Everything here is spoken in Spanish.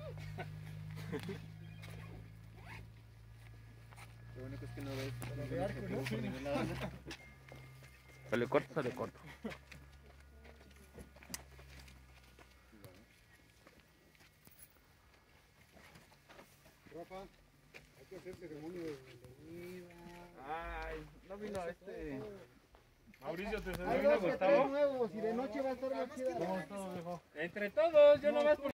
Lo único es que no ves. Sale corto, sale corto. Rafa, hay que hacer ceremonia de bienvenida. Ay, no vino este. Mauricio, ¿te Hay salió dos que Gustavo? tres nuevos y de noche va a estar la chida. Entre todos, yo nomás por